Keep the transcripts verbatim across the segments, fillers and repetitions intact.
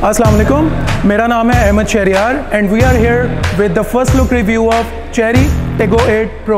अस्सलाम वालेकुम, मेरा नाम है Ahmed Shahriyar and we are here with the first look review of Chery Tiggo eight pro.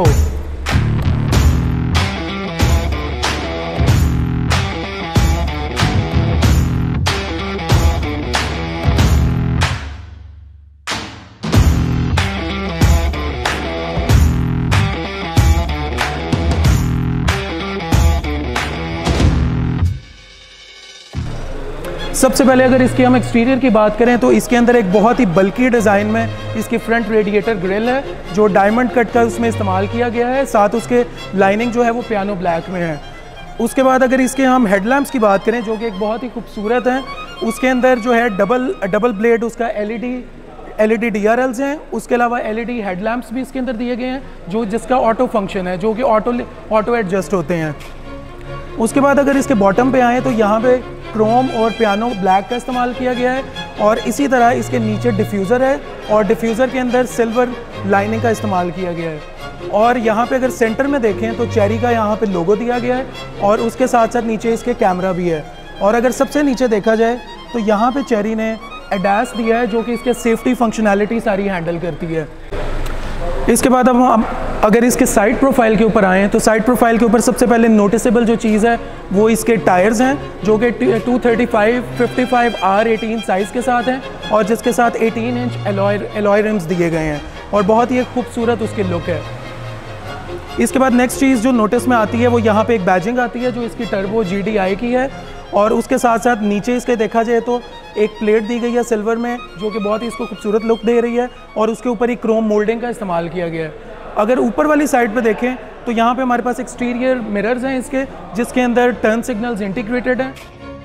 सबसे पहले अगर इसकी हम एक्सटीरियर की बात करें तो इसके अंदर एक बहुत ही बल्की डिज़ाइन में इसकी फ्रंट रेडिएटर ग्रिल है जो डायमंड कट का उसमें इस्तेमाल किया गया है, साथ उसके लाइनिंग जो है वो पियानो ब्लैक में है। उसके बाद अगर इसके हम हेडलैम्प्स की बात करें जो कि एक बहुत ही खूबसूरत हैं, उसके अंदर जो है डबल डबल ब्लेड उसका एलईडी एलईडी डीआरएल्स हैं, उसके अलावा एलईडी हेडलैम्प्स भी इसके अंदर दिए गए हैं जो जिसका ऑटो फंक्शन है, जो कि ऑटो ऑटो एडजस्ट होते हैं। उसके बाद अगर इसके बॉटम पे आएँ तो यहाँ पे क्रोम और पियानो ब्लैक का इस्तेमाल किया गया है और इसी तरह इसके नीचे डिफ्यूज़र है और डिफ्यूज़र के अंदर सिल्वर लाइनिंग का इस्तेमाल किया गया है। और यहाँ पे अगर सेंटर में देखें तो चेरी का यहाँ पे लोगो दिया गया है और उसके साथ साथ नीचे इसके कैमरा भी है। और अगर सबसे नीचे देखा जाए तो यहाँ पे चेरी ने एडास दिया है जो कि इसके सेफ्टी फंक्शनैलिटी सारी हैंडल करती है। इसके बाद अब हम अगर इसके साइड प्रोफाइल के ऊपर आएँ तो साइड प्रोफाइल के ऊपर सबसे पहले नोटिसेबल जो चीज़ है वो इसके टायर्स हैं जो कि two thirty five fifty five R eighteen size के साथ हैं और जिसके साथ eighteen inch alloy alloy rims दिए गए हैं और बहुत ही एक खूबसूरत उसकी लुक है। इसके बाद नेक्स्ट चीज़ जो नोटिस में आती है वो यहाँ पे एक बैजिंग आती है जो इसकी टर्बो जी डी आई की है और उसके साथ साथ नीचे इसके देखा जाए तो एक प्लेट दी गई है सिल्वर में जो कि बहुत ही इसको खूबसूरत लुक दे रही है और उसके ऊपर ही क्रोम मोल्डिंग का इस्तेमाल किया गया है। अगर ऊपर वाली साइड पे देखें तो यहाँ पे हमारे पास एक्सटीरियर मिरर्स हैं इसके जिसके अंदर टर्न सिग्नल्स इंटीग्रेटेड हैं।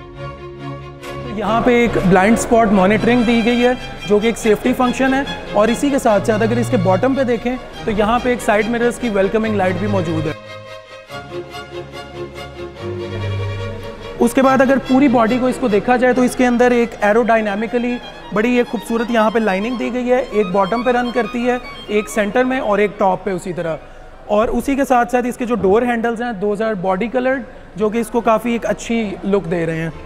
तो यहाँ पे एक ब्लाइंड स्पॉट मॉनिटरिंग दी गई है जो कि एक सेफ्टी फंक्शन है और इसी के साथ साथ अगर इसके बॉटम पे देखें तो यहाँ पे एक साइड मिरर्स की वेलकमिंग लाइट भी मौजूद है। उसके बाद अगर पूरी बॉडी को इसको देखा जाए तो इसके अंदर एक एरोडायनामिकली बड़ी एक खूबसूरत यहाँ पे लाइनिंग दी गई है, एक बॉटम पे रन करती है, एक सेंटर में और एक टॉप पे उसी तरह। और उसी के साथ साथ इसके जो डोर हैंडल्स हैं दोज आर बॉडी कलर्ड जो कि इसको काफ़ी एक अच्छी लुक दे रहे हैं।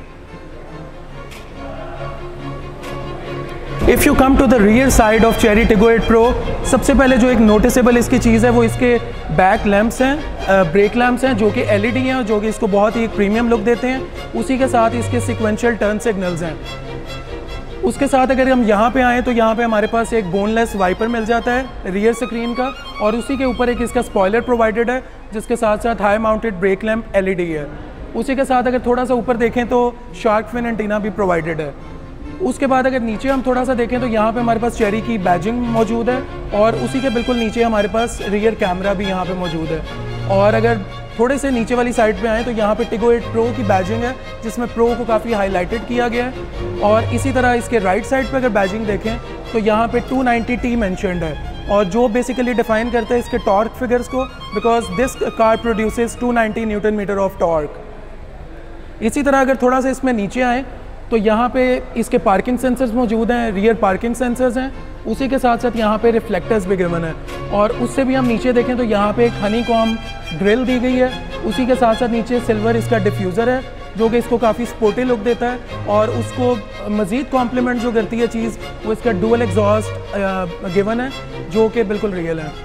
If you come to the rear side of Chery Tiggo eight pro, सबसे पहले जो एक नोटिसेबल इसकी चीज़ है वो इसके बैक लैंप्स हैं, ब्रेक लैंप्स हैं जो कि एलईडी हैं जो कि इसको बहुत ही एक प्रीमियम लुक देते हैं। उसी के साथ इसके सिक्वेंशियल टर्न सिग्नल्स हैं। उसके साथ अगर हम यहाँ पे आएँ तो यहाँ पे हमारे पास एक बोनलेस वाइपर मिल जाता है रियर स्क्रीन का और उसी के ऊपर एक इसका स्पॉयलर प्रोवाइडेड है जिसके साथ साथ high mounted brake lamp LED है। उसी के साथ अगर थोड़ा सा ऊपर देखें तो शार्क फिन एंटीना भी प्रोवाइडेड है। उसके बाद अगर नीचे हम थोड़ा सा देखें तो यहाँ पे हमारे पास चेरी की बैजिंग मौजूद है और उसी के बिल्कुल नीचे हमारे पास रियर कैमरा भी यहाँ पे मौजूद है। और अगर थोड़े से नीचे वाली साइड पे आएँ तो यहाँ पे टिगो एट प्रो की बैजिंग है जिसमें प्रो को काफ़ी हाईलाइटेड किया गया है। और इसी तरह इसके राइट साइड पे अगर बैजिंग देखें तो यहाँ पे टू नाइंटी टी मेंशन्ड है और जो बेसिकली डिफाइन करता है इसके टॉर्क फिगर्स को, because this car produces two ninety newton metre of torque. इसी तरह अगर थोड़ा सा इसमें नीचे आएँ तो यहाँ पे इसके पार्किंग सेंसर्स मौजूद हैं, रियर पार्किंग सेंसर्स हैं। उसी के साथ साथ यहाँ पे रिफ्लेक्टर्स भी गिवन है और उससे भी हम नीचे देखें तो यहाँ पे एक हनी कॉम ग्रिल दी गई है। उसी के साथ साथ नीचे सिल्वर इसका डिफ्यूज़र है जो कि इसको काफ़ी स्पोर्टी लुक देता है और उसको मज़ीद कॉम्प्लीमेंट जो करती है चीज़ वो इसका डुअल एग्जॉस्ट गिवन है जो कि बिल्कुल रियल है।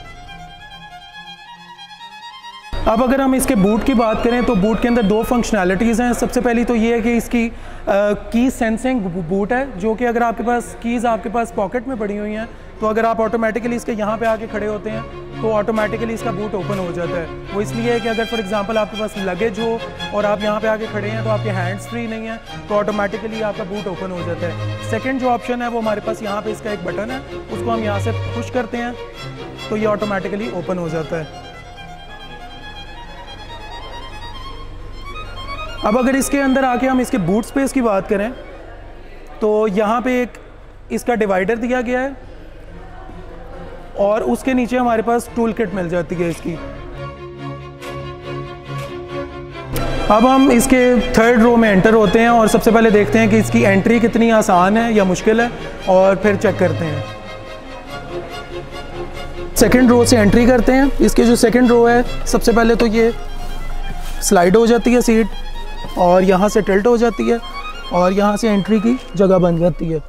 अब अगर हम इसके बूट की बात करें तो बूट के अंदर दो फंक्शनैलिटीज़ हैं। सबसे पहली तो ये है कि इसकी की सेंसिंग बूट है जो कि अगर आपके पास कीज़ आपके पास पॉकेट में पड़ी हुई हैं तो अगर आप ऑटोमेटिकली इसके यहाँ पे आके खड़े होते हैं तो ऑटोमेटिकली इसका बूट ओपन हो जाता है। वो इसलिए है कि अगर फॉर एग्जांपल आपके पास लगेज हो और आप यहाँ पे आके खड़े हैं तो आपके हैंड्स फ्री नहीं है तो ऑटोमेटिकली आपका बूट ओपन हो जाता है। सेकेंड जो ऑप्शन है वो हमारे पास यहाँ पे इसका एक बटन है, उसको हम यहाँ से पुश करते हैं तो ये ऑटोमेटिकली ओपन हो जाता है। अब अगर इसके अंदर आके हम इसके बूट स्पेस की बात करें तो यहाँ पे एक इसका डिवाइडर दिया गया है और उसके नीचे हमारे पास टूल किट मिल जाती है इसकी। अब हम इसके थर्ड रो में एंटर होते हैं और सबसे पहले देखते हैं कि इसकी एंट्री कितनी आसान है या मुश्किल है और फिर चेक करते हैं। सेकंड रो से एंट्री करते हैं। इसके जो सेकंड रो है सबसे पहले तो ये स्लाइड हो जाती है सीट और यहाँ से टिल्ट हो जाती है और यहाँ से एंट्री की जगह बन जाती है।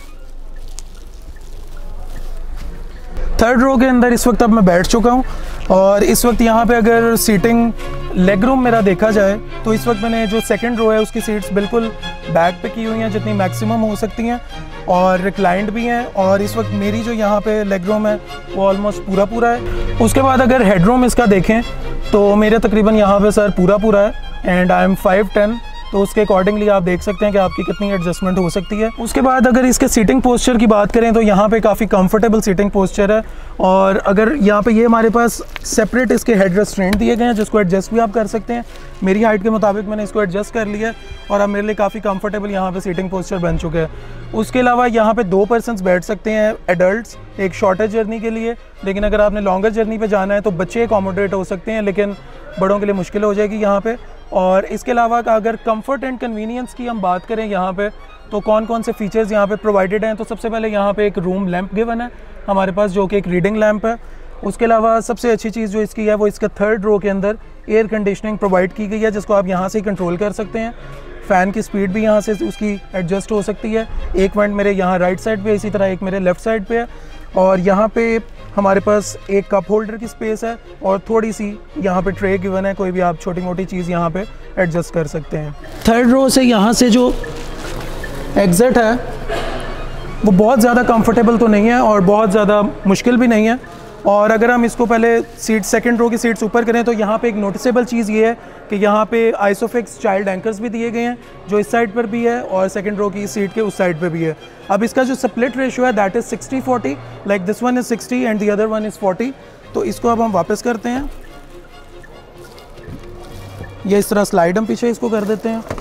थर्ड रो के अंदर इस वक्त अब मैं बैठ चुका हूँ और इस वक्त यहाँ पे अगर सीटिंग लेग रूम मेरा देखा जाए तो इस वक्त मैंने जो सेकंड रो है उसकी सीट्स बिल्कुल बैक पे की हुई हैं जितनी मैक्सिमम हो सकती हैं और रिक्लाइंड भी हैं और इस वक्त मेरी जो यहाँ पे लेग रूम है वो ऑलमोस्ट पूरा पूरा है। उसके बाद अगर हेड रूम इसका देखें तो मेरे तकरीबन यहाँ पे सर पूरा पूरा है and I am five ten, तो उसके अकॉर्डिंगली आप देख सकते हैं कि आपकी कितनी एडजस्टमेंट हो सकती है। उसके बाद अगर इसके सीटिंग पोस्चर की बात करें तो यहाँ पे काफ़ी कंफर्टेबल सीटिंग पोस्चर है और अगर यहाँ पे ये हमारे पास सेपरेट इसके हेड रेस्ट्रेंट दिए गए हैं जिसको एडजस्ट भी आप कर सकते हैं। मेरी हाइट के मुताबिक मैंने इसको एडजस्ट कर लिया है और अब मेरे लिए काफ़ी कंफर्टेबल यहाँ पे सीटिंग पोस्चर बन चुका है। उसके अलावा यहाँ पे दो पर्सन्स बैठ सकते हैं एडल्ट्स, एक शॉर्टर जर्नी के लिए, लेकिन अगर आपने लॉन्गर जर्नी पे जाना है तो बच्चे अकोमोडेट हो सकते हैं लेकिन बड़ों के लिए मुश्किल हो जाएगी यहाँ पे। और इसके अलावा अगर कंफर्ट एंड कन्वीनियंस की हम बात करें यहाँ पे तो कौन कौन से फीचर्स यहाँ पे प्रोवाइडेड हैं, तो सबसे पहले यहाँ पे एक रूम लैंप गिवन है हमारे पास जो कि एक रीडिंग लैंप है। उसके अलावा सबसे अच्छी चीज़ जो इसकी है वो इसका थर्ड रो के अंदर एयर कंडीशनिंग प्रोवाइड की गई है जिसको आप यहाँ से ही कंट्रोल कर सकते हैं। फ़ैन की स्पीड भी यहाँ से उसकी एडजस्ट हो सकती है। एक वेंट मेरे यहाँ राइट साइड पे, इसी तरह एक मेरे लेफ़्ट साइड पे है और यहाँ पे हमारे पास एक कप होल्डर की स्पेस है और थोड़ी सी यहाँ पे ट्रे गिवन है, कोई भी आप छोटी मोटी चीज़ यहाँ पे एडजस्ट कर सकते हैं। थर्ड रो से यहाँ से जो एग्ज़िट है वो बहुत ज़्यादा कंफर्टेबल तो नहीं है और बहुत ज़्यादा मुश्किल भी नहीं है। और अगर हम इसको पहले सीट सेकंड रो की सीट्स ऊपर करें तो यहाँ पे एक नोटिसेबल चीज़ ये है कि यहाँ पे आइसोफिक्स चाइल्ड एंकर्स भी दिए गए हैं जो इस साइड पर भी है और सेकंड रो की सीट के उस साइड पे भी है। अब इसका जो स्प्लिट रेशियो है that is sixty forty, like this one is sixty and the other one is forty. तो इसको अब हम वापस करते हैं, ये इस तरह स्लाइड हम पीछे इसको कर देते हैं।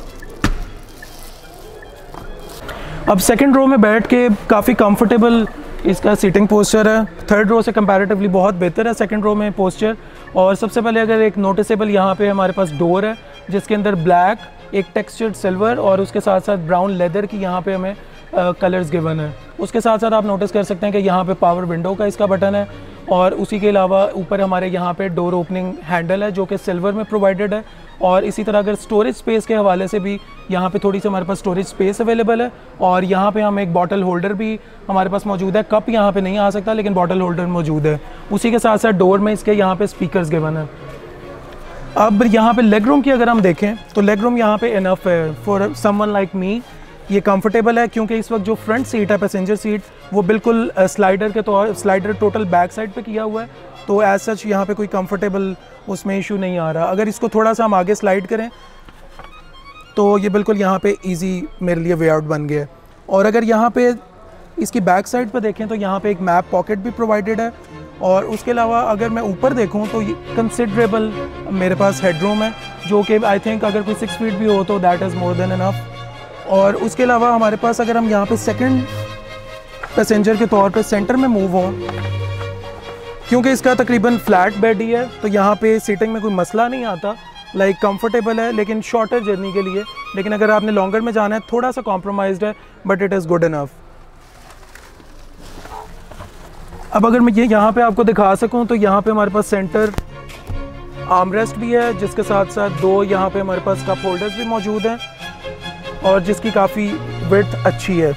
अब सेकंड रो में बैठ के काफ़ी कंफर्टेबल इसका सीटिंग पोस्चर है। थर्ड रो से कंपैरेटिवली बहुत बेहतर है सेकंड रो में पोस्चर। और सबसे पहले अगर एक नोटिसेबल यहाँ पे हमारे पास डोर है जिसके अंदर ब्लैक, एक टेक्सचर्ड सिल्वर और उसके साथ साथ ब्राउन लेदर की यहाँ पे हमें कलर्स गिवन है। उसके साथ साथ आप नोटिस कर सकते हैं कि यहाँ पे पावर विंडो का इसका बटन है और उसी के अलावा ऊपर हमारे यहाँ पे डोर ओपनिंग हैंडल है जो कि सिल्वर में प्रोवाइडेड है। और इसी तरह अगर स्टोरेज स्पेस के हवाले से भी यहाँ पे थोड़ी सी हमारे पास स्टोरेज स्पेस अवेलेबल है और यहाँ पे हम एक बॉटल होल्डर भी हमारे पास मौजूद है। कप यहाँ पे नहीं आ सकता लेकिन बॉटल होल्डर मौजूद है। उसी के साथ साथ डोर में इसके यहाँ पे स्पीकर्स गिवन है। अब यहाँ पे लेग रूम की अगर हम देखें तो लेग रूम यहाँ पे इनफ है फॉर समवन लाइक मी। ये कंफर्टेबल है क्योंकि इस वक्त जो फ्रंट सीट है पैसेंजर सीट वो बिल्कुल स्लाइडर के तौर स्लाइडर टोटल बैक साइड पे किया हुआ है, तो एज सच यहाँ पे कोई कंफर्टेबल उसमें इशू नहीं आ रहा। अगर इसको थोड़ा सा हम आगे स्लाइड करें तो ये बिल्कुल यहाँ पे इजी मेरे लिए वे आउट बन गया। और अगर यहाँ पे इसकी बैक साइड पे देखें तो यहाँ पे एक मैप पॉकेट भी प्रोवाइडेड है और उसके अलावा अगर मैं ऊपर देखूँ तो कंसिडरेबल मेरे पास हेडरूम है जो कि आई थिंक अगर कोई सिक्स फीट भी हो तो that is more than enough. और उसके अलावा हमारे पास अगर हम यहाँ पे सेकंड पैसेंजर के तौर पे सेंटर में मूव हों, क्योंकि इसका तकरीबन फ्लैट बेड ही है तो यहाँ पे सीटिंग में कोई मसला नहीं आता, लाइक कंफर्टेबल है लेकिन शॉर्टर जर्नी के लिए। लेकिन अगर आपने लॉन्गर में जाना है थोड़ा सा कॉम्प्रोमाइज्ड है but it is good enough. अब अगर मैं ये यहाँ पे आपको दिखा सकूँ तो यहाँ पे हमारे पास सेंटर आर्मरेस्ट भी है जिसके साथ साथ दो यहाँ पे हमारे पास कप होल्डर्स भी मौजूद हैं और जिसकी काफ़ी विड्थ अच्छी है।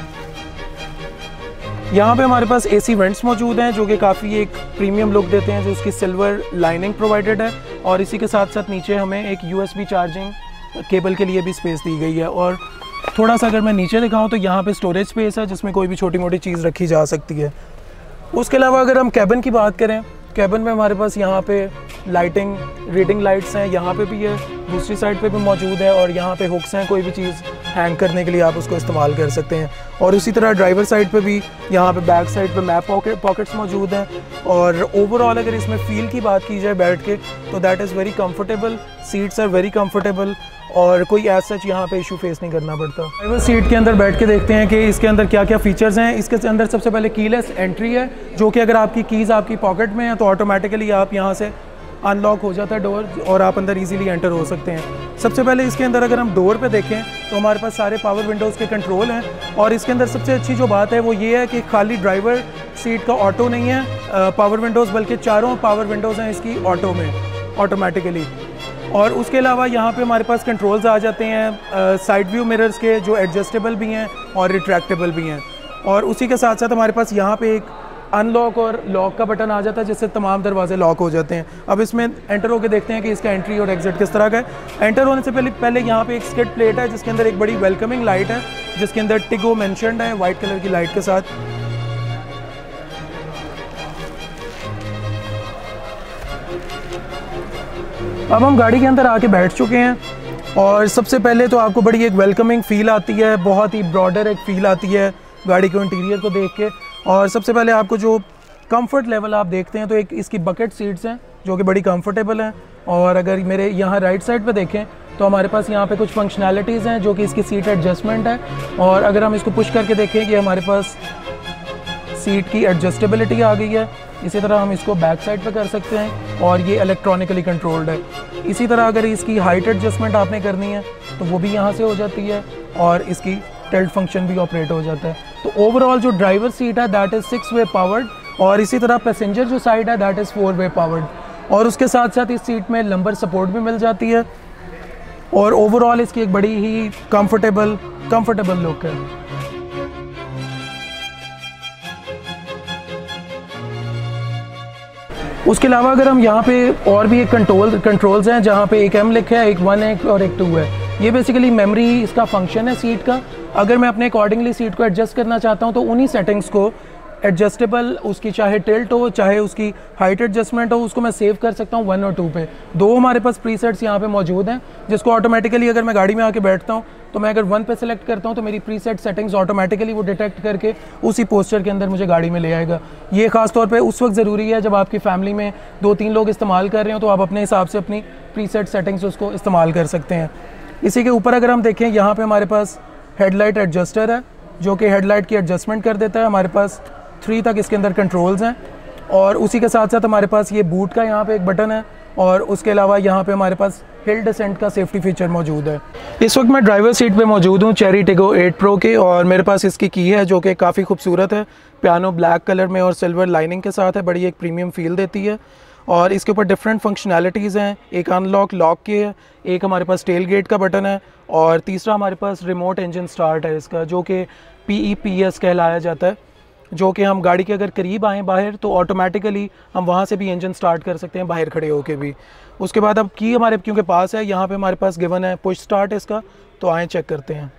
यहाँ पे हमारे पास एसी वेंट्स मौजूद हैं जो कि काफ़ी एक प्रीमियम लुक देते हैं, जो उसकी सिल्वर लाइनिंग प्रोवाइडेड है और इसी के साथ साथ नीचे हमें एक यूएसबी चार्जिंग केबल के लिए भी स्पेस दी गई है। और थोड़ा सा अगर मैं नीचे दिखाऊँ तो यहाँ पे स्टोरेज स्पेस है जिसमें कोई भी छोटी मोटी चीज़ रखी जा सकती है। उसके अलावा अगर हम कैबिन की बात करें, कैबिन में हमारे पास यहाँ पे लाइटिंग रीडिंग लाइट्स हैं, यहाँ पे भी है, दूसरी साइड पे भी मौजूद है और यहाँ पे हुक्स हैं, कोई भी चीज़ हैंग करने के लिए आप उसको इस्तेमाल कर सकते हैं। और उसी तरह ड्राइवर साइड पे भी यहाँ पे बैक साइड पे मैप पॉकेट पॉकेट्स मौजूद हैं। और ओवरऑल अगर इसमें फ़ील की बात की जाए बैठ के तो that is very comfortable, seats are very comfortable और कोई एज सच यहाँ पे इशू फेस नहीं करना पड़ता। ड्राइवर सीट के अंदर बैठ के देखते हैं कि इसके अंदर क्या क्या फ़ीचर्स हैं। इसके अंदर सबसे पहले कीलेस एंट्री है जो कि अगर आपकी कीज़ आपकी पॉकेट में है तो ऑटोमेटिकली आप यहाँ से अनलॉक हो जाता है डोर और आप अंदर इजीली एंटर हो सकते हैं। सबसे पहले इसके अंदर अगर हम डोर पे देखें तो हमारे पास सारे पावर विंडोज़ के कंट्रोल हैं और इसके अंदर सबसे अच्छी जो बात है वो ये है कि खाली ड्राइवर सीट का ऑटो नहीं है पावर विंडोज़, बल्कि चारों पावर विंडोज़ हैं इसकी ऑटो में ऑटोमेटिकली। और उसके अलावा यहाँ पे हमारे पास कंट्रोल्स आ जाते हैं साइड व्यू मिरर्स के, जो एडजस्टेबल भी हैं और रिट्रैक्टेबल भी हैं। और उसी के साथ साथ हमारे पास यहाँ पे एक अनलॉक और लॉक का बटन आ जाता है, जिससे तमाम दरवाजे लॉक हो जाते हैं। अब इसमें एंटर होकर देखते हैं कि इसका एंट्री और एग्जिट किस तरह का है। एंटर होने से पहले पहले यहाँ पे एक स्किड प्लेट है, जिसके अंदर एक बड़ी वेलकमिंग लाइट है, जिसके अंदर टिगो मेंशन्ड है वाइट कलर की लाइट के साथ। अब हम गाड़ी के अंदर आके बैठ चुके हैं और सबसे पहले तो आपको बड़ी एक वेलकमिंग फ़ील आती है, बहुत ही ब्रॉडर एक फ़ील आती है गाड़ी को इंटीरियर को देख के। और सबसे पहले आपको जो कंफर्ट लेवल आप देखते हैं तो एक इसकी बकेट सीट्स हैं जो कि बड़ी कंफर्टेबल हैं। और अगर मेरे यहाँ राइट साइड पे देखें तो हमारे पास यहाँ पे कुछ फंक्शनैलिटीज़ हैं जो कि इसकी सीट एडजस्टमेंट है। और अगर हम इसको पुश करके देखें कि हमारे पास सीट की एडजस्टेबिलिटी आ गई है। इसी तरह हम इसको बैक साइड पे कर सकते हैं और ये इलेक्ट्रॉनिकली कंट्रोल्ड है। इसी तरह अगर इसकी हाइट एडजस्टमेंट आपने करनी है तो वो भी यहाँ से हो जाती है और इसकी टिल्ट फंक्शन भी ऑपरेट हो जाता है। तो ओवरऑल जो ड्राइवर सीट है that is six way powered और इसी तरह पैसेंजर जो साइड है that is four way powered. और उसके साथ साथ इस सीट में लंबर सपोर्ट भी मिल जाती है और ओवरऑल इसकी एक बड़ी ही कंफर्टेबल कंफर्टेबल लुक है। उसके अलावा अगर हम यहाँ पे और भी एक कंट्रोल कंट्रोल्स हैं जहाँ पे एक एम लिखा है, एक वन है और एक टू है। ये बेसिकली मेमोरी इसका फंक्शन है सीट का। अगर मैं अपने अकॉर्डिंगली सीट को एडजस्ट करना चाहता हूँ तो उन्हीं सेटिंग्स को एडजस्टेबल, उसकी चाहे टिल्ट हो चाहे उसकी हाइट एडजस्टमेंट हो, उसको मैं सेव कर सकता हूँ वन और टू पे। दो हमारे पास प्रीसेट्स यहाँ पे मौजूद हैं जिसको ऑटोमेटिकली अगर मैं गाड़ी में आके बैठता हूँ तो मैं अगर वन पे सेलेक्ट करता हूँ तो मेरी प्रीसेट सेटिंग्स ऑटोमेटिकली वो डिटेक्ट करके उसी पोस्चर के अंदर मुझे गाड़ी में ले आएगा। ये खास तौर पे उस वक्त ज़रूरी है जब आपकी फैमिली में दो तीन लोग इस्तेमाल कर रहे हो तो आप अपने हिसाब से अपनी प्रीसेट सेटिंग्स उसको इस्तेमाल कर सकते हैं। इसी के ऊपर अगर हम देखें यहाँ पे हमारे पास हेडलाइट एडजस्टर है जो कि हेडलाइट की एडजस्टमेंट कर देता है। हमारे पास थ्री तक इसके अंदर कंट्रोल्स हैं और उसी के साथ साथ हमारे पास ये बूट का यहाँ पे एक बटन है और उसके अलावा यहाँ पे हमारे पास हिल डिसेंट का सेफ्टी फीचर मौजूद है। इस वक्त मैं ड्राइवर सीट पे मौजूद हूँ चेरी टिगो एट प्रो के और मेरे पास इसकी की है जो कि काफ़ी खूबसूरत है, पियानो ब्लैक कलर में और सिल्वर लाइनिंग के साथ है, बड़ी एक प्रीमियम फील देती है। और इसके ऊपर डिफरेंट फंक्शनैलिटीज़ हैं, एक अनलॉक लॉक की है, एक हमारे पास टेल गेट का बटन है और तीसरा हमारे पास रिमोट इंजन स्टार्ट है इसका जो कि पी ई पी एस कहलाया जाता है, जो कि हम गाड़ी के अगर करीब आएँ बाहर तो ऑटोमेटिकली हम वहाँ से भी इंजन स्टार्ट कर सकते हैं बाहर खड़े होके भी। उसके बाद अब की हमारे क्योंकि पास है, यहाँ पे हमारे पास गिवन है पुश स्टार्ट इसका, तो आए चेक करते हैं।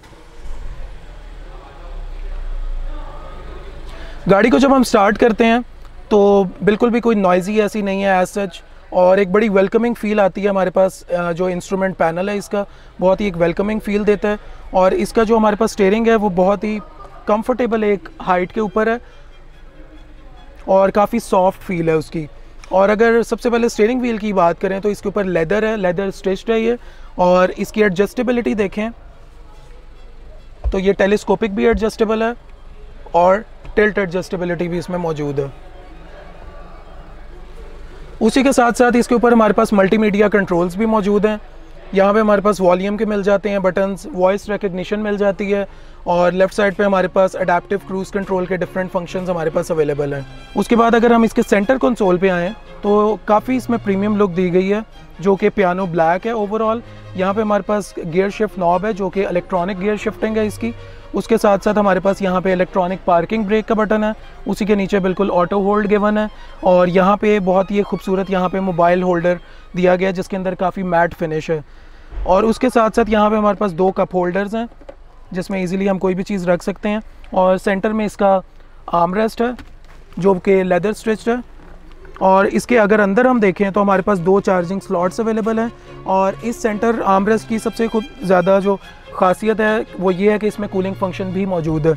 गाड़ी को जब हम स्टार्ट करते हैं तो बिल्कुल भी कोई नॉइज़ी ऐसी नहीं है एज सच और एक बड़ी वेलकमिंग फ़ील आती है। हमारे पास जो इंस्ट्रूमेंट पैनल है इसका बहुत ही एक वेलकमिंग फ़ील देता है और इसका जो हमारे पास स्टीयरिंग है वो बहुत ही कंफर्टेबल एक हाइट के ऊपर है और काफ़ी सॉफ्ट फील है उसकी। और अगर सबसे पहले स्टीयरिंग व्हील की बात करें तो इसके ऊपर लेदर है, लेदर स्टिच्ड है ये। और इसकी एडजस्टेबिलिटी देखें तो ये टेलीस्कोपिक भी एडजस्टेबल है और टिल्ट एडजस्टेबिलिटी भी इसमें मौजूद है। उसी के साथ साथ इसके ऊपर हमारे पास मल्टीमीडिया कंट्रोल्स भी मौजूद हैं। यहाँ पे हमारे पास वॉल्यूम के मिल जाते हैं बटन्स, वॉइस रिकग्निशन मिल जाती है और लेफ़्ट साइड पे हमारे पास अडेप्टिव क्रूज़ कंट्रोल के डिफरेंट फंक्शंस हमारे पास अवेलेबल हैं। उसके बाद अगर हम इसके सेंटर कंसोल पे आएँ तो काफ़ी इसमें प्रीमियम लुक दी गई है जो कि पियानो ब्लैक है ओवरऑल। यहाँ पे हमारे पास गियर शिफ्ट नॉब है जो कि इलेक्ट्रॉनिक गियर शिफ्टिंग है इसकी। उसके साथ साथ हमारे पास यहाँ पे इलेक्ट्रॉनिक पार्किंग ब्रेक का बटन है, उसी के नीचे बिल्कुल ऑटो होल्ड गिवन है और यहाँ पे बहुत ही खूबसूरत यहाँ पे मोबाइल होल्डर दिया गया है जिसके अंदर काफ़ी मैट फिनिश है। और उसके साथ साथ यहाँ पे हमारे पास दो कप होल्डर्स हैं जिसमें इजीली हम कोई भी चीज़ रख सकते हैं और सेंटर में इसका आर्मरेस्ट है जो कि लेदर स्टिच्ड है। और इसके अगर अंदर हम देखें तो हमारे पास दो चार्जिंग स्लॉट्स अवेलेबल हैं और इस सेंटर आर्मरेस्ट की सबसे खूब ज़्यादा जो खासियत है वो ये है कि इसमें कूलिंग फंक्शन भी मौजूद है।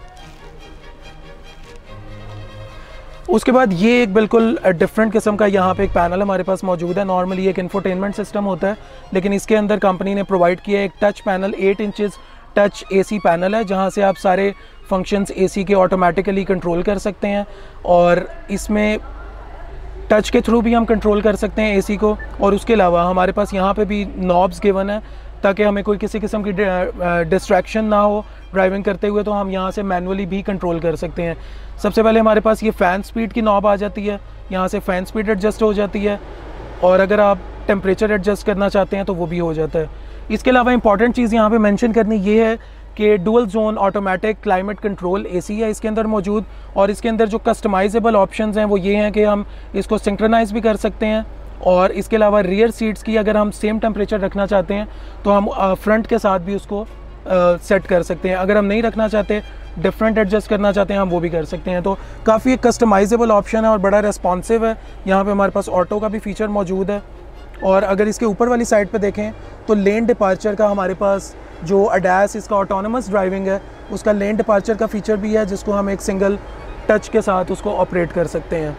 उसके बाद ये एक बिल्कुल डिफरेंट किस्म का यहाँ पे एक पैनल हमारे पास मौजूद है। नॉर्मली एक इंफोटेनमेंट सिस्टम होता है लेकिन इसके अंदर कंपनी ने प्रोवाइड किया एक touch panel, eight inches touch AC panel है जहाँ से आप सारे फंक्शंस एसी के ऑटोमेटिकली कंट्रोल कर सकते हैं और इसमें टच के थ्रू भी हम कंट्रोल कर सकते हैं एसी को। और उसके अलावा हमारे पास यहाँ पे भी नॉब्स गिवन है ताकि हमें कोई किसी किस्म की डिस्ट्रैक्शन ना हो ड्राइविंग करते हुए, तो हम यहाँ से मैनुअली भी कंट्रोल कर सकते हैं। सबसे पहले हमारे पास ये फ़ैन स्पीड की नॉब आ जाती है, यहाँ से फ़ैन स्पीड एडजस्ट हो जाती है और अगर आप टेम्परेचर एडजस्ट करना चाहते हैं तो वो भी हो जाता है। इसके अलावा इंपॉर्टेंट चीज़ यहाँ पे मेंशन करनी ये है कि dual zone automatic climate control AC है इसके अंदर मौजूद, और इसके अंदर जो कस्टमाइजेबल ऑप्शंस हैं वो ये हैं कि हम इसको सिंक्रोनाइज भी कर सकते हैं, और इसके अलावा रियर सीट्स की अगर हम सेम टेम्परेचर रखना चाहते हैं तो हम फ्रंट के साथ भी उसको सेट कर सकते हैं। अगर हम नहीं रखना चाहते, डिफरेंट एडजस्ट करना चाहते हैं, हम वो भी कर सकते हैं। तो काफ़ी एक कस्टमाइजेबल ऑप्शन है और बड़ा रेस्पॉन्सिव है। यहाँ पे हमारे पास ऑटो का भी फीचर मौजूद है। और अगर इसके ऊपर वाली साइड पे देखें तो लेन डिपार्चर का हमारे पास जो अडैस इसका ऑटोनमस ड्राइविंग है उसका लेन डिपार्चर का फीचर भी है, जिसको हम एक सिंगल टच के साथ उसको ऑपरेट कर सकते हैं।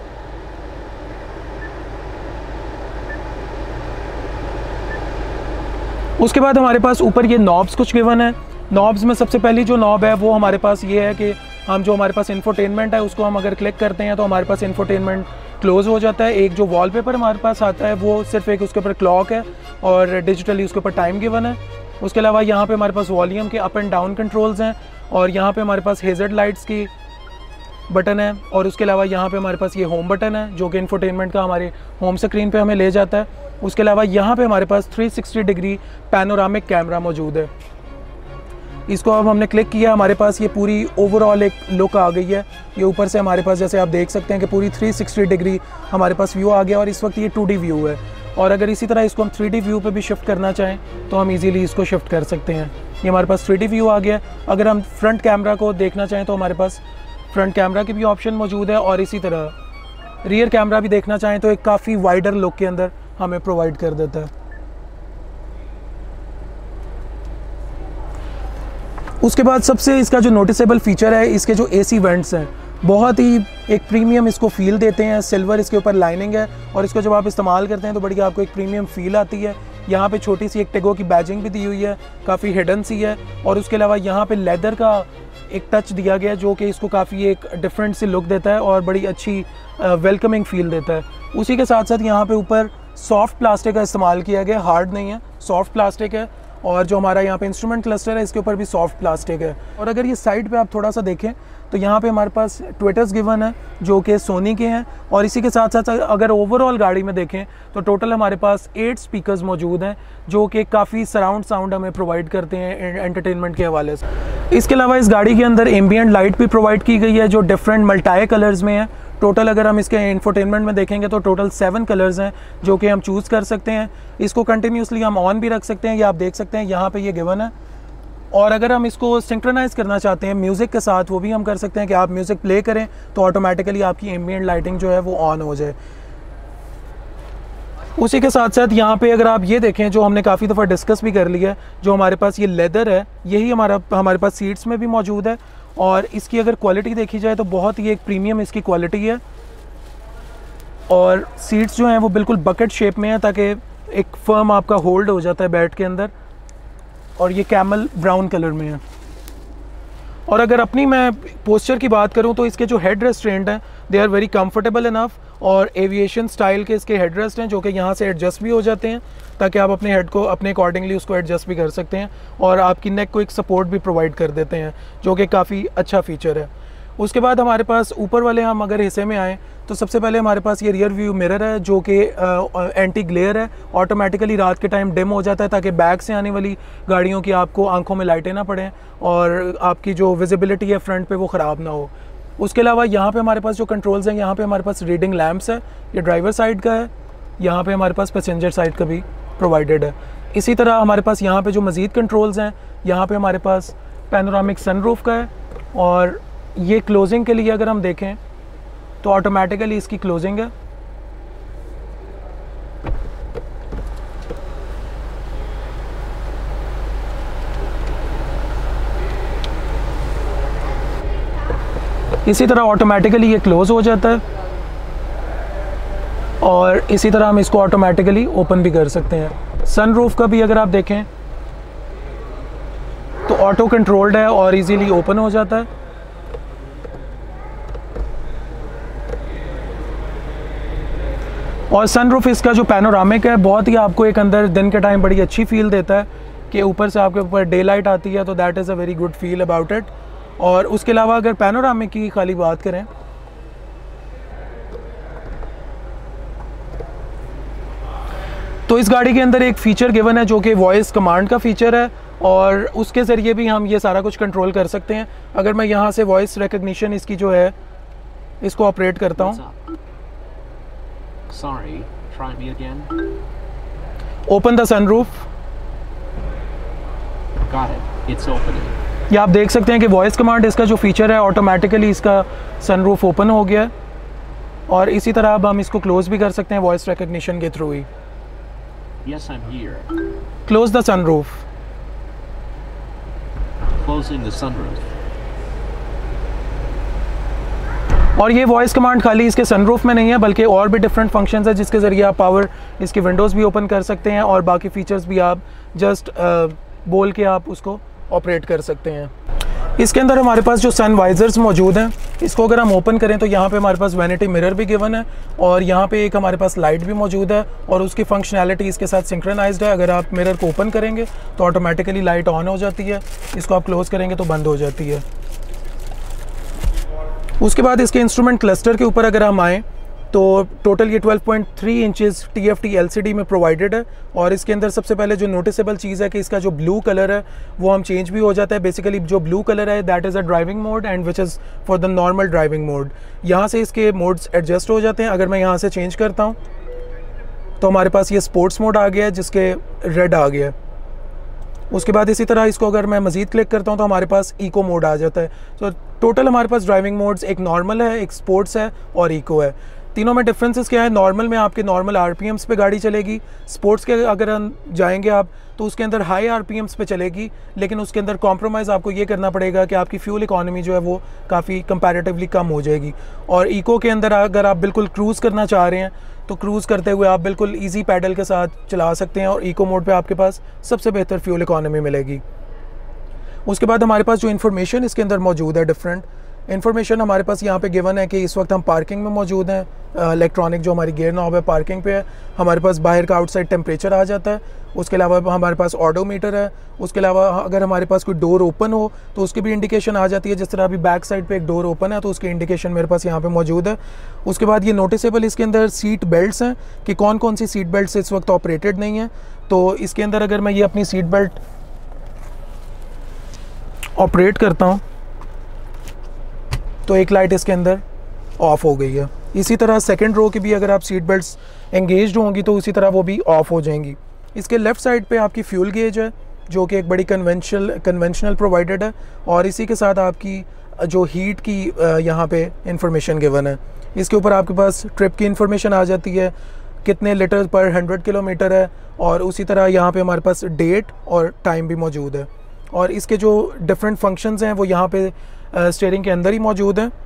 उसके बाद हमारे पास ऊपर ये नॉब्स कुछ गिवन है। नॉब्स में सबसे पहली जो नॉब है वो हमारे पास ये है कि हम जो हमारे पास इंफोटेनमेंट है उसको हम अगर क्लिक करते हैं तो हमारे पास इंफोटेनमेंट क्लोज़ हो जाता है। एक जो वॉलपेपर हमारे पास आता है वो सिर्फ एक उसके ऊपर क्लॉक है और डिजिटली उसके ऊपर टाइम गिवन है। उसके अलावा यहाँ पे हमारे पास वॉल्यूम के अप एंड डाउन कंट्रोल्स हैं, और यहाँ पे हमारे पास हेज़र्ड लाइट्स की बटन है, और उसके अलावा यहाँ पे हमारे पास ये होम बटन है जो कि इंफोटेनमेंट का हमारे होम स्क्रीन पे हमें ले जाता है। उसके अलावा यहाँ पे हमारे पास three sixty degree panoramic camera मौजूद है। इसको अब हमने क्लिक किया, हमारे पास ये पूरी ओवरऑल एक लुक आ गई है। ये ऊपर से हमारे पास जैसे आप देख सकते हैं कि पूरी थ्री सिक्सटी डिग्री हमारे पास व्यू आ गया, और इस वक्त ये टू डी व्यू है। और अगर इसी तरह इसको हम थ्री डी व्यू पे भी शिफ्ट करना चाहें तो हम इजीली इसको शिफ्ट कर सकते हैं। ये हमारे पास थ्री डी व्यू आ गया। अगर हम फ्रंट कैमरा को देखना चाहें तो हमारे पास फ्रंट कैमरा की भी ऑप्शन मौजूद है, और इसी तरह रियर कैमरा भी देखना चाहें तो एक काफ़ी वाइडर लुक के अंदर हमें प्रोवाइड कर देता है। उसके बाद सबसे इसका जो नोटिसेबल फीचर है, इसके जो एसी वेंट्स हैं बहुत ही एक प्रीमियम इसको फील देते हैं। सिल्वर इसके ऊपर लाइनिंग है, और इसको जब आप इस्तेमाल करते हैं तो बड़ी आपको एक प्रीमियम फील आती है। यहाँ पे छोटी सी एक टेगो की बैजिंग भी दी हुई है, काफ़ी हिडन सी है, और उसके अलावा यहाँ पे लेदर का एक टच दिया गया है जो कि इसको काफ़ी एक डिफरेंट सी लुक देता है और बड़ी अच्छी वेलकमिंग फील देता है। उसी के साथ साथ यहाँ पे ऊपर सॉफ्ट प्लास्टिक का इस्तेमाल किया गया, हार्ड नहीं है, सॉफ्ट प्लास्टिक है, और जो हमारा यहाँ पे इंस्ट्रूमेंट क्लस्टर है इसके ऊपर भी सॉफ्ट प्लास्टिक है। और अगर ये साइड पे आप थोड़ा सा देखें तो यहाँ पे हमारे पास ट्विटर्स गिवन है जो कि सोनी के हैं, और इसी के साथ साथ अगर ओवरऑल गाड़ी में देखें तो टोटल हमारे पास एट स्पीकर्स मौजूद हैं जो कि काफ़ी सराउंड साउंड हमें प्रोवाइड करते हैं एंटरटेनमेंट के हवाले से। इसके अलावा इस गाड़ी के अंदर एम्बियंट लाइट भी प्रोवाइड की गई है जो डिफरेंट मल्टाई कलर्स में है। टोटल अगर हम इसके इंफोटेनमेंट में देखेंगे तो टोटल सेवन कलर्स हैं जो कि हम चूज़ कर सकते हैं। इसको कंटिन्यूसली हम ऑन भी रख सकते हैं, ये आप देख सकते हैं यहाँ पे ये गिवन है। और अगर हम इसको सिंक्रोनाइज़ करना चाहते हैं म्यूज़िक के साथ, वो भी हम कर सकते हैं कि आप म्यूज़िक प्ले करें तो ऑटोमेटिकली आपकी एम्बियंट लाइटिंग जो है वो ऑन हो जाए। उसी के साथ साथ यहाँ पे अगर आप ये देखें, जो हमने काफ़ी दफ़ा डिस्कस भी कर लिया है, जो हमारे पास ये लेदर है यही हमारा हमारे पास सीट्स में भी मौजूद है, और इसकी अगर क्वालिटी देखी जाए तो बहुत ही एक प्रीमियम इसकी क्वालिटी है। और सीट्स जो हैं वो बिल्कुल बकेट शेप में है ताकि एक फर्म आपका होल्ड हो जाता है बैठ के अंदर, और ये कैमल ब्राउन कलर में है। और अगर अपनी मैं पोस्चर की बात करूं तो इसके जो हेड रेस्ट्रेंट हैं they are very comfortable enough, और एविएशन स्टाइल के इसके हेड रेस्ट हैं जो कि यहाँ से एडजस्ट भी हो जाते हैं ताकि आप अपने हेड को अपने अकॉर्डिंगली उसको एडजस्ट भी कर सकते हैं, और आपकी नेक को एक सपोर्ट भी प्रोवाइड कर देते हैं जो कि काफ़ी अच्छा फीचर है। उसके बाद हमारे पास ऊपर वाले हम अगर हिस्से में आएँ तो सबसे पहले हमारे पास ये रियर व्यू मिरर है जो कि एंटी ग्लेयर है, ऑटोमेटिकली रात के टाइम डिम हो जाता है ताकि बैक से आने वाली गाड़ियों की आपको आंखों में लाइटें ना पड़ें और आपकी जो विजिबिलिटी है फ्रंट पे वो ख़राब ना हो। उसके अलावा यहाँ पे हमारे पास जो कंट्रोल्स हैं, यहाँ पे हमारे पास रीडिंग लैंप्स है, ये ड्राइवर साइड का है, यहाँ पे हमारे पास पैसेंजर साइड का भी प्रोवाइडेड है। इसी तरह हमारे पास यहाँ पे जो मज़ीद कंट्रोल्स हैं, यहाँ पे हमारे पास पैनोरामिक सनरूफ का है, और ये क्लोजिंग के लिए अगर हम देखें तो ऑटोमेटिकली इसकी क्लोजिंग है। इसी तरह ऑटोमेटिकली ये क्लोज हो जाता है, और इसी तरह हम इसको ऑटोमेटिकली ओपन भी कर सकते हैं। सनरूफ का भी अगर आप देखें तो ऑटो कंट्रोल्ड है और इजीली ओपन हो जाता है। और सनरूफ इसका जो पैनोरामिक है बहुत ही आपको एक अंदर दिन के टाइम बड़ी अच्छी फील देता है कि ऊपर से आपके ऊपर डे लाइट आती है, तो that is a very good feel about it. और उसके अलावा अगर पैनोरामिक की खाली बात करें तो इस गाड़ी के अंदर एक फ़ीचर गिवन है जो कि वॉइस कमांड का फ़ीचर है, और उसके ज़रिए भी हम ये सारा कुछ कंट्रोल कर सकते हैं। अगर मैं यहाँ से वॉइस रिकग्निशन इसकी जो है इसको ऑपरेट करता हूँ। Open the sunroof. ये आप देख सकते हैं कि वॉइस कमांड इसका जो फीचर है ऑटोमेटिकली इसका सनरूफ ओपन हो गया है, और इसी तरह अब हम इसको क्लोज भी कर सकते हैं वॉइस रिकग्निशन के थ्रू ही। Yes, I'm here. Close the sunroof. Closing the sunroof. और ये वॉइस कमांड खाली इसके सनरूफ में नहीं है, बल्कि और भी डिफरेंट फंक्शंस है जिसके ज़रिए आप पावर इसकी विंडोज़ भी ओपन कर सकते हैं, और बाकी फीचर्स भी आप जस्ट बोल के आप उसको ऑपरेट कर सकते हैं। इसके अंदर हमारे पास जो सन वाइजर्स मौजूद हैं, इसको अगर हम ओपन करें तो यहाँ पे हमारे पास वैनिटी मिरर भी गिवन है, और यहाँ पे एक हमारे पास लाइट भी मौजूद है, और उसकी फंक्शनैलिटी इसके साथ सिंक्रोनाइज्ड है। अगर आप मिरर को ओपन करेंगे तो ऑटोमेटिकली लाइट ऑन हो जाती है, इसको आप क्लोज़ करेंगे तो बंद हो जाती है। उसके बाद इसके इंस्ट्रूमेंट क्लस्टर के ऊपर अगर हम आएँ तो टोटल ये twelve point three inches T F T L C D में प्रोवाइडेड है, और इसके अंदर सबसे पहले जो नोटिसेबल चीज़ है कि इसका जो ब्लू कलर है वो हम चेंज भी हो जाता है। बेसिकली जो ब्लू कलर है that is a driving mode and which is for the normal driving mode. यहाँ से इसके मोड्स एडजस्ट हो जाते हैं। अगर मैं यहाँ से चेंज करता हूँ तो हमारे पास ये स्पोर्ट्स मोड आ गया है जिसके रेड आ गया है। उसके बाद इसी तरह इसको अगर मैं मज़ीद क्लिक करता हूँ तो हमारे पास इको मोड आ जाता है। तो टोटल हमारे पास ड्राइविंग मोड्स एक नॉर्मल है, एक स्पोर्ट्स है और इको है। तीनों में डिफरेंसेस क्या है? नॉर्मल में आपके नॉर्मल आरपीएम्स पे गाड़ी चलेगी। स्पोर्ट्स के अगर हम जाएंगे आप तो उसके अंदर हाई आरपीएम्स पे चलेगी, लेकिन उसके अंदर कॉम्प्रोमाइज़ आपको ये करना पड़ेगा कि आपकी फ्यूल इकोनॉमी जो है वो काफ़ी कंपैरेटिवली कम हो जाएगी। और इको के अंदर अगर आप बिल्कुल क्रूज़ करना चाह रहे हैं तो क्रूज़ करते हुए आप बिल्कुल ईजी पैडल के साथ चला सकते हैं, और इको मोड पे आपके पास सबसे बेहतर फ्यूल इकोनॉमी मिलेगी। उसके बाद हमारे पास जो इन्फॉर्मेशन इसके अंदर मौजूद है, डिफरेंट इन्फॉर्मेशन हमारे पास यहाँ पे गिवन है कि इस वक्त हम पार्किंग में मौजूद हैं। इलेक्ट्रॉनिक जो हमारी गियर नॉब है पार्किंग पे है। हमारे पास बाहर का आउटसाइड टेम्परेचर आ जाता है। उसके अलावा हमारे पास ऑडोमीटर है। उसके अलावा अगर हमारे पास कोई डोर ओपन हो तो उसकी भी इंडिकेशन आ जाती है। जिस तरह अभी बैक साइड पे एक डोर ओपन है तो उसकी इंडिकेशन मेरे पास यहाँ पे मौजूद है। उसके बाद ये नोटिसेबल इसके अंदर सीट बेल्ट्स हैं कि कौन कौन सी सीट बेल्ट्स इस वक्त ऑपरेटेड नहीं है। तो इसके अंदर अगर मैं ये अपनी सीट बेल्ट ऑपरेट करता हूँ तो एक लाइट इसके अंदर ऑफ हो गई है। इसी तरह सेकंड रो की भी अगर आप सीट बेल्ट्स एंगेज्ड होंगी तो उसी तरह वो भी ऑफ हो जाएंगी। इसके लेफ़्ट साइड पे आपकी फ्यूल गेज है जो कि एक बड़ी कन्वेंशनल कन्वेंशनल प्रोवाइडेड है, और इसी के साथ आपकी जो हीट की यहाँ पे इंफॉर्मेशन गिवन है। इसके ऊपर आपके पास ट्रिप की इंफॉर्मेशन आ जाती है, कितने लीटर पर हंड्रेड किलोमीटर है, और उसी तरह यहाँ पे हमारे पास डेट और टाइम भी मौजूद है। और इसके जो डिफरेंट फंक्शंस हैं वो यहाँ पे स्टीयरिंग के अंदर ही मौजूद हैं,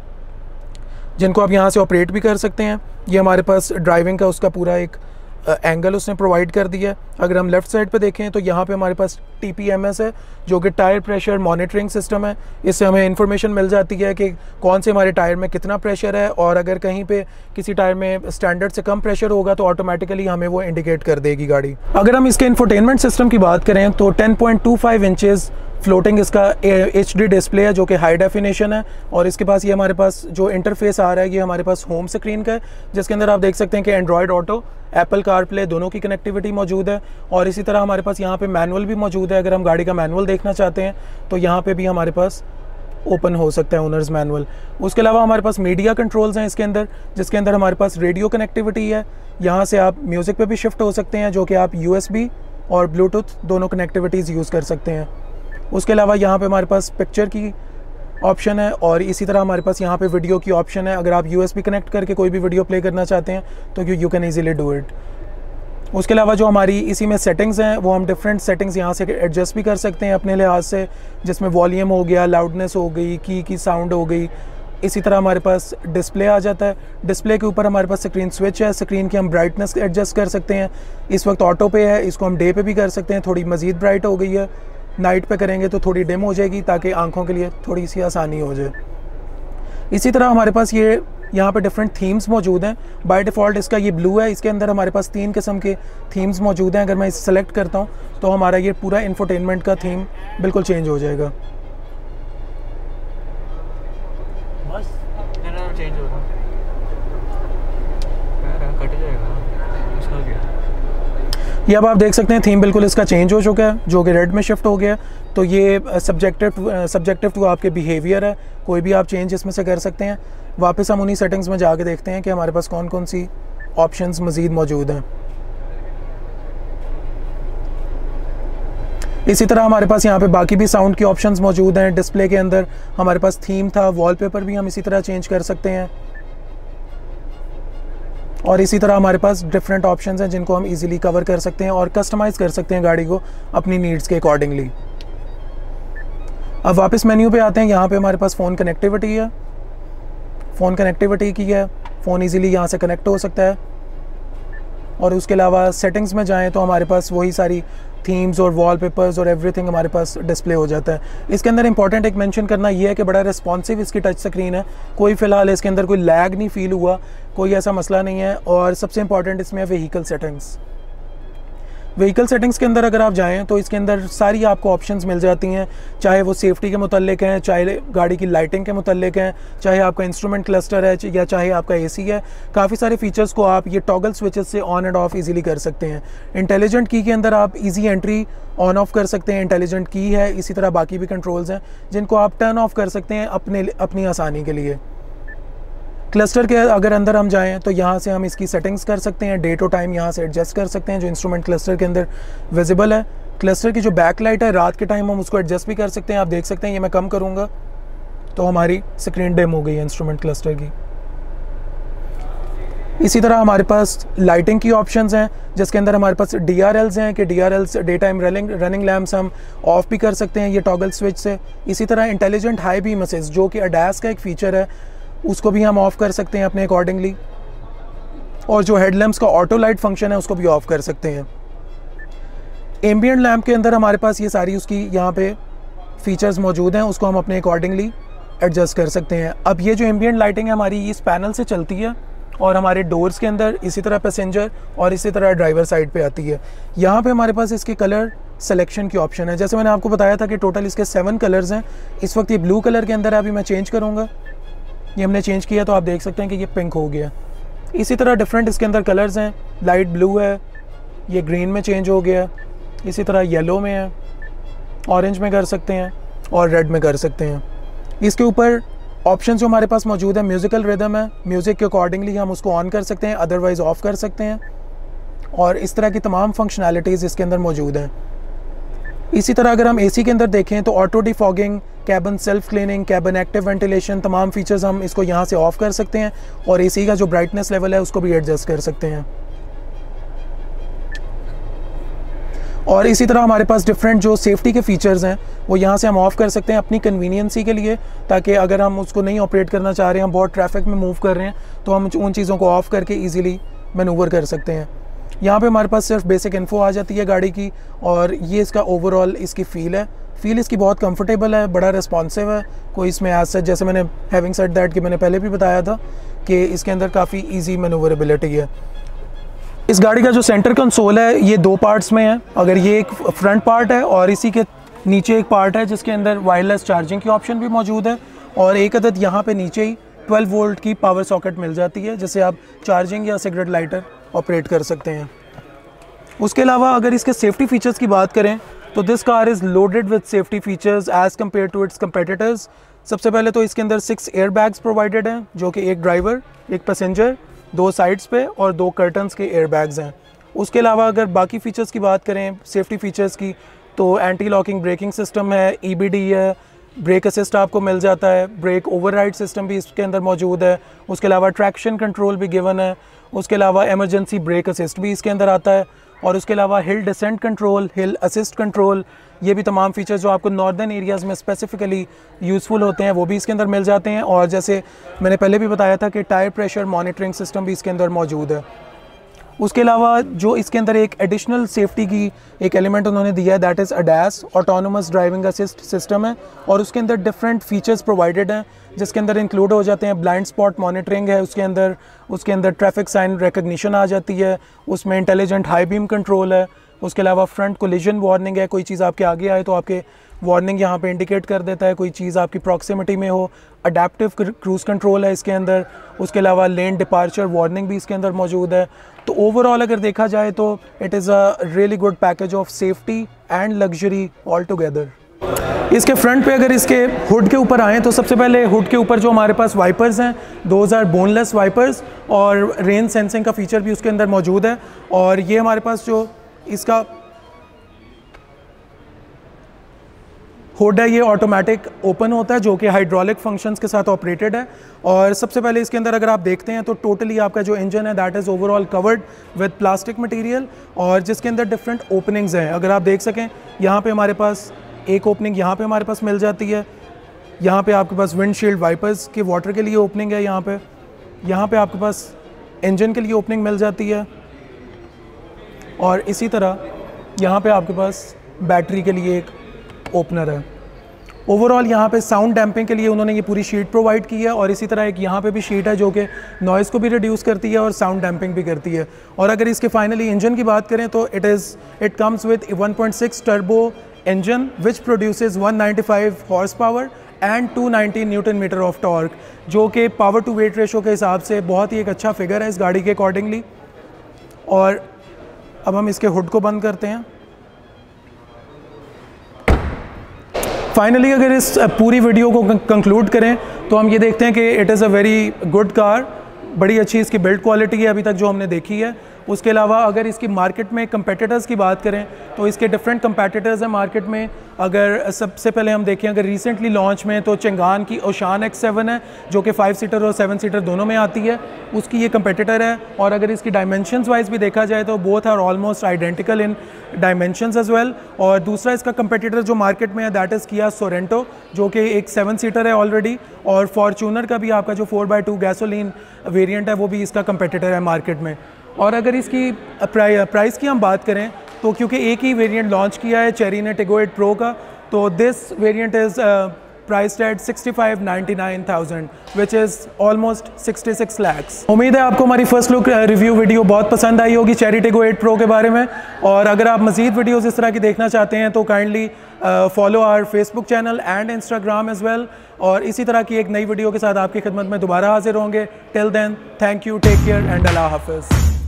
जिनको आप यहाँ से ऑपरेट भी कर सकते हैं। ये हमारे पास ड्राइविंग का उसका पूरा एक एंगल उसने प्रोवाइड कर दिया है। अगर हम लेफ़्ट साइड पे देखें तो यहाँ पे हमारे पास टी पी एम एस है जो कि टायर प्रेशर मॉनिटरिंग सिस्टम है। इससे हमें इंफॉर्मेशन मिल जाती है कि कौन से हमारे टायर में कितना प्रेशर है, और अगर कहीं पे किसी टायर में स्टैंडर्ड से कम प्रेशर होगा तो ऑटोमेटिकली हमें वो इंडिकेट कर देगी गाड़ी। अगर हम इसके इंफोटेनमेंट सिस्टम की बात करें तो ten point two five inches floating इसका एच डी डिस्प्ले है जो कि हाई डेफिनेशन है, और इसके पास ये हमारे पास जो इंटरफेस आ रहा है ये हमारे पास होम स्क्रीन का है, जिसके अंदर आप देख सकते हैं कि Android auto, Apple car play दोनों की कनेक्टिविटी मौजूद है। और इसी तरह हमारे पास यहाँ पे मैनुअल भी मौजूद है। अगर हम गाड़ी का मैनुअल देखना चाहते हैं तो यहाँ पे भी हमारे पास ओपन हो सकता है ओनर्स मैनुअल। उसके अलावा हमारे पास मीडिया कंट्रोल्स हैं इसके अंदर, जिसके अंदर हमारे पास रेडियो कनेक्टिविटी है। यहाँ से आप म्यूज़िक पे भी शिफ्ट हो सकते हैं, जो कि आप यू एस बी और ब्लूटूथ दोनों कनेक्टिविटीज़ यूज़ कर सकते हैं। उसके अलावा यहाँ पे हमारे पास पिक्चर की ऑप्शन है, और इसी तरह हमारे पास यहाँ पे वीडियो की ऑप्शन है। अगर आप यूएसबी कनेक्ट करके कोई भी वीडियो प्ले करना चाहते हैं तो you can easily do it. उसके अलावा जो हमारी इसी में सेटिंग्स हैं वो हम डिफरेंट सेटिंग्स यहाँ से एडजस्ट भी कर सकते हैं अपने लिहाज से, जिसमें वॉल्यूम हो गया, लाउडनेस हो गई, की की साउंड हो गई। इसी तरह हमारे पास डिस्प्ले आ जाता है। डिस्प्ले के ऊपर हमारे पास स्क्रीन स्विच है, स्क्रीन की हम ब्राइटनेस एडजस्ट कर सकते हैं। इस वक्त ऑटो पे है, इसको हम डे पे भी कर सकते हैं, थोड़ी मज़ीद ब्राइट हो गई है। नाइट पे करेंगे तो थोड़ी डिम हो जाएगी ताकि आंखों के लिए थोड़ी सी आसानी हो जाए। इसी तरह हमारे पास ये यहाँ पे डिफरेंट थीम्स मौजूद हैं। बाय डिफ़ॉल्ट इसका ये ब्लू है, इसके अंदर हमारे पास तीन किस्म के थीम्स मौजूद हैं। अगर मैं इसे सेलेक्ट करता हूँ तो हमारा ये पूरा इंफोटेनमेंट का थीम बिल्कुल चेंज हो जाएगा। बस चेंज हो रहा कट जाएगा, उसका क्या? ये अब आप देख सकते हैं थीम बिल्कुल इसका चेंज हो चुका है, जो कि रेड में शिफ्ट हो गया। तो ये सब्जेक्टिव सब्जेक्टिव टू आपके बिहेवियर है, कोई भी आप चेंज इसमें से कर सकते हैं। वापस हम उन्हीं सेटिंग्स में जाके देखते हैं कि हमारे पास कौन कौन सी ऑप्शंस मज़ीद मौजूद हैं। इसी तरह हमारे पास यहाँ पे बाकी भी साउंड की ऑप्शंस मौजूद हैं। डिस्प्ले के अंदर हमारे पास थीम था, वॉलपेपर भी हम इसी तरह चेंज कर सकते हैं। और इसी तरह हमारे पास डिफरेंट ऑप्शंस हैं जिनको हम इजीली कवर कर सकते हैं और कस्टमाइज़ कर सकते हैं गाड़ी को अपनी नीड्स के अकॉर्डिंगली। अब वापस मेन्यू पे आते हैं। यहाँ पे हमारे पास फ़ोन कनेक्टिविटी है, फ़ोन कनेक्टिविटी की है, फ़ोन इजीली यहाँ से कनेक्ट हो सकता है। और उसके अलावा सेटिंग्स में जाएं तो हमारे पास वही सारी थीम्स और वॉलपेपर्स और एवरीथिंग हमारे पास डिस्प्ले हो जाता है। इसके अंदर इंपॉर्टेंट एक मेंशन करना ये है कि बड़ा रिस्पॉन्सिव इसकी टच स्क्रीन है, कोई फ़िलहाल इसके अंदर कोई लैग नहीं फील हुआ, कोई ऐसा मसला नहीं है। और सबसे इंपॉर्टेंट इसमें है व्हीकल सेटिंग्स। व्हीकल सेटिंग्स के अंदर अगर आप जाएं तो इसके अंदर सारी आपको ऑप्शंस मिल जाती हैं, चाहे वो सेफ्टी के मुतल्लिक हैं, चाहे गाड़ी की लाइटिंग के मुतल्लिक हैं, चाहे आपका इंस्ट्रूमेंट क्लस्टर है या चाहे आपका एसी है। काफ़ी सारे फीचर्स को आप ये टॉगल स्विचेस से ऑन एंड ऑफ इजीली कर सकते हैं। इंटेलिजेंट की के अंदर आप इजी एंट्री ऑन ऑफ कर सकते हैं, इंटेलिजेंट की है। इसी तरह बाकी भी कंट्रोल्स हैं जिनको आप टर्न ऑफ कर सकते हैं अपने अपनी आसानी के लिए। क्लस्टर के अगर अंदर हम जाएं तो यहाँ से हम इसकी सेटिंग्स कर सकते हैं, डेट और टाइम यहाँ से एडजस्ट कर सकते हैं जो इंस्ट्रूमेंट क्लस्टर के अंदर विजिबल है। क्लस्टर की जो बैक लाइट है रात के टाइम हम उसको एडजस्ट भी कर सकते हैं। आप देख सकते हैं ये मैं कम करूँगा तो हमारी स्क्रीन डिम हो गई है इंस्ट्रूमेंट क्लस्टर की। इसी तरह हमारे पास लाइटिंग की ऑप्शंस हैं जिसके अंदर हमारे पास डी आर एल्स हैं कि D R Ls day time running running lamps हम ऑफ भी कर सकते हैं ये टॉगल स्विच से। इसी तरह इंटेलिजेंट हाई बीम असिस्ट जो कि अडैस का एक फ़ीचर है उसको भी हम ऑफ़ कर सकते हैं अपने अकॉर्डिंगली। और जो हेडलैम्प्स का ऑटो लाइट फंक्शन है उसको भी ऑफ़ कर सकते हैं। एम्बिएंट लैम्प के अंदर हमारे पास ये सारी उसकी यहाँ पे फीचर्स मौजूद हैं, उसको हम अपने अकॉर्डिंगली एडजस्ट कर सकते हैं। अब ये जो एम्बिएंट लाइटिंग है हमारी इस पैनल से चलती है और हमारे डोर्स के अंदर, इसी तरह पैसेंजर और इसी तरह ड्राइवर साइड पे आती है। यहाँ पे हमारे पास इसके कलर सिलेक्शन की ऑप्शन है। जैसे मैंने आपको बताया था कि टोटल इसके सेवन कलर्स हैं। इस वक्त ये ब्लू कलर के अंदर है, अभी मैं चेंज करूँगा। ये हमने चेंज किया तो आप देख सकते हैं कि ये पिंक हो गया। इसी तरह डिफरेंट इसके अंदर कलर्स हैं, लाइट ब्लू है, ये ग्रीन में चेंज हो गया, इसी तरह येलो में है, ऑरेंज में कर सकते हैं और रेड में कर सकते हैं। इसके ऊपर ऑप्शन जो हमारे पास मौजूद है, म्यूज़िकल रिदम है, म्यूज़िक के अकॉर्डिंगली हम उसको ऑन कर सकते हैं, अदरवाइज़ ऑफ़ कर सकते हैं। और इस तरह की तमाम फंक्शनैलिटीज़ इसके अंदर मौजूद हैं। इसी तरह अगर हम एसी के अंदर देखें तो auto defogging, cabin self cleaning, cabin active ventilation, तमाम फीचर्स हम इसको यहाँ से ऑफ़ कर सकते हैं। और एसी का जो ब्राइटनेस लेवल है उसको भी एडजस्ट कर सकते हैं। और इसी तरह हमारे पास डिफरेंट जो सेफ्टी के फीचर्स हैं वो यहाँ से हम ऑफ़ कर सकते हैं अपनी कन्वीनियंसी के लिए, ताकि अगर हम उसको नहीं ऑपरेट करना चाह रहे हैं, हम बहुत ट्रैफिक में मूव कर रहे हैं, तो हम उन चीज़ों को ऑफ़ करके ईज़िली मैनूवर कर सकते हैं। यहाँ पे हमारे पास सिर्फ बेसिक इन्फो आ जाती है गाड़ी की। और ये इसका ओवरऑल इसकी फ़ील है, फ़ील इसकी बहुत कंफर्टेबल है, बड़ा रिस्पॉन्सिव है। कोई इसमें एज सच, जैसे मैंने हैविंग सेड दैट कि मैंने पहले भी बताया था कि इसके अंदर काफ़ी ईजी मैनूवरेबिलिटी है। इस गाड़ी का जो सेंटर कंसोल है ये दो पार्ट्स में है। अगर ये एक फ्रंट पार्ट है और इसी के नीचे एक पार्ट है जिसके अंदर वायरलेस चार्जिंग की ऑप्शन भी मौजूद है। और एक अदद यहाँ पे नीचे ही ट्वेल्व वोल्ट की पावर सॉकेट मिल जाती है जिससे आप चार्जिंग या सिगरेट लाइटर ऑपरेट कर सकते हैं। उसके अलावा अगर इसके सेफ्टी फीचर्स की बात करें तो this car is loaded with safety features as compare to its competitors. सबसे पहले तो इसके अंदर सिक्स एयर बैग्स प्रोवाइडेड हैं जो कि एक ड्राइवर, एक पैसेंजर, दो साइड्स पे और दो कर्टन्स के एयर बैग्स हैं। उसके अलावा अगर बाकी फ़ीचर्स की बात करें सेफ्टी फ़ीचर्स की तो एंटी लॉकिंग ब्रेकिंग सिस्टम है, ई बी डी है, ब्रेक असिस्ट आपको मिल जाता है, ब्रेक ओवरराइड सिस्टम भी इसके अंदर मौजूद है। उसके अलावा ट्रैक्शन कंट्रोल भी गिवन है। उसके अलावा एमरजेंसी ब्रेक असिस्ट भी इसके अंदर आता है। और उसके अलावा hill descent control, hill assist control, ये भी तमाम फीचर्स जो आपको नॉर्दर्न एरियाज़ में स्पेसिफिकली यूज़फुल होते हैं वो भी इसके अंदर मिल जाते हैं। और जैसे मैंने पहले भी बताया था कि टायर प्रेशर मॉनिटरिंग सिस्टम भी इसके अंदर मौजूद है। उसके अलावा जो इसके अंदर एक एडिशनल सेफ्टी की एक एलिमेंट उन्होंने दिया है that is ADAS, autonomous driving assist system है। और उसके अंदर डिफरेंट फीचर्स प्रोवाइडेड हैं जिसके अंदर इंक्लूड हो जाते हैं ब्लाइंड स्पॉट मॉनिटरिंग है उसके अंदर, उसके अंदर ट्रैफिक साइन रिकग्निशन आ जाती है, उसमें इंटेलिजेंट हाई बीम कंट्रोल है, उसके अलावा फ्रंट कोलिजन वार्निंग है, कोई चीज़ आपके आगे आए तो आपके वार्निंग यहाँ पे इंडिकेट कर देता है, कोई चीज़ आपकी प्रॉक्सिमिटी में हो। अडेप्टिव क्रूज़ कंट्रोल है इसके अंदर। उसके अलावा लेन डिपार्चर वार्निंग भी इसके अंदर मौजूद है। तो ओवरऑल अगर देखा जाए तो it is a really good package of safety and luxury all together. इसके फ्रंट पे अगर इसके हुड के ऊपर आएँ तो सबसे पहले हुड के ऊपर जो हमारे पास वाइपर्स हैं, दोज आर बोनलेस वाइपर्स, और रेन सेंसिंग का फीचर भी उसके अंदर मौजूद है। और ये हमारे पास जो इसका हुड है ये ऑटोमेटिक ओपन होता है, जो कि हाइड्रोलिक फंक्शंस के साथ ऑपरेटेड है। और सबसे पहले इसके अंदर अगर आप देखते हैं तो टोटली आपका जो इंजन है that is overall covered with plastic material, और जिसके अंदर डिफरेंट ओपनिंग्स हैं। अगर आप देख सकें यहाँ पे हमारे पास एक ओपनिंग यहाँ पे हमारे पास मिल जाती है, यहाँ पे आपके पास विंडशील्ड वाइपर्स के वाटर के लिए ओपनिंग है, यहाँ पे यहाँ पे आपके पास इंजन के लिए ओपनिंग मिल जाती है, और इसी तरह यहाँ पे आपके पास बैटरी के लिए एक ओपनर है। ओवरऑल यहाँ पे साउंड डैम्पिंग के लिए उन्होंने ये पूरी शीट प्रोवाइड की है, और इसी तरह एक यहाँ पे भी शीट है जो कि नॉइज़ को भी रिड्यूस करती है और साउंड डैम्पिंग भी करती है। और अगर इसके फाइनली इंजन की बात करें तो it is it comes with one point six turbo engine which produces one ninety five horse power and two ninety newton metre of torque, जो कि पावर टू वेट रेशो के हिसाब से बहुत ही एक अच्छा फिगर है इस गाड़ी के अकॉर्डिंगली। और अब हम इसके हुड को बंद करते हैं। फाइनली अगर इस पूरी वीडियो को कंक्लूड करें तो हम ये देखते हैं कि it is a very good car, बड़ी अच्छी इसकी बिल्ड क्वालिटी है अभी तक जो हमने देखी है। उसके अलावा अगर इसकी मार्केट में कंपेटिटर्स की बात करें तो इसके डिफरेंट कंपेटिटर्स हैं मार्केट में। अगर सबसे पहले हम देखें अगर रिसेंटली लॉन्च में तो चंगान की ओशान एक्स सेवन है जो कि फाइव सीटर और सेवन सीटर दोनों में आती है, उसकी ये कंपेटिटर है। और अगर इसकी डायमेंशंस वाइज भी देखा जाए तो both are almost identical in dimensions as well. और दूसरा इसका कंपेटिटर जो मार्केट में है दैट इज़ किया सोरेंटो, जो कि एक सेवन सीटर है ऑलरेडी। और फॉर्चूनर का भी आपका जो four by two gasoline variant है वो भी इसका कंपेटिटर है मार्केट में। और अगर इसकी प्राइ, प्राइस की हम बात करें तो क्योंकि एक ही वेरिएंट लॉन्च किया है चेरी ने टिगो एट प्रो का, तो this variant is priced at sixty five ninety nine thousand which is almost sixty six lakhs. उम्मीद है आपको हमारी फर्स्ट लुक रिव्यू वीडियो बहुत पसंद आई होगी चेरी टिगो एट प्रो के बारे में। और अगर आप मज़ीद वीडियोज़ इस तरह की देखना चाहते हैं तो kindly follow our Facebook channel and Instagram as well. और इसी तरह की एक नई वीडियो के साथ आपकी खिदमत में दोबारा हाजिर होंगे। Till then thank you, take care and Allah हाफिज़।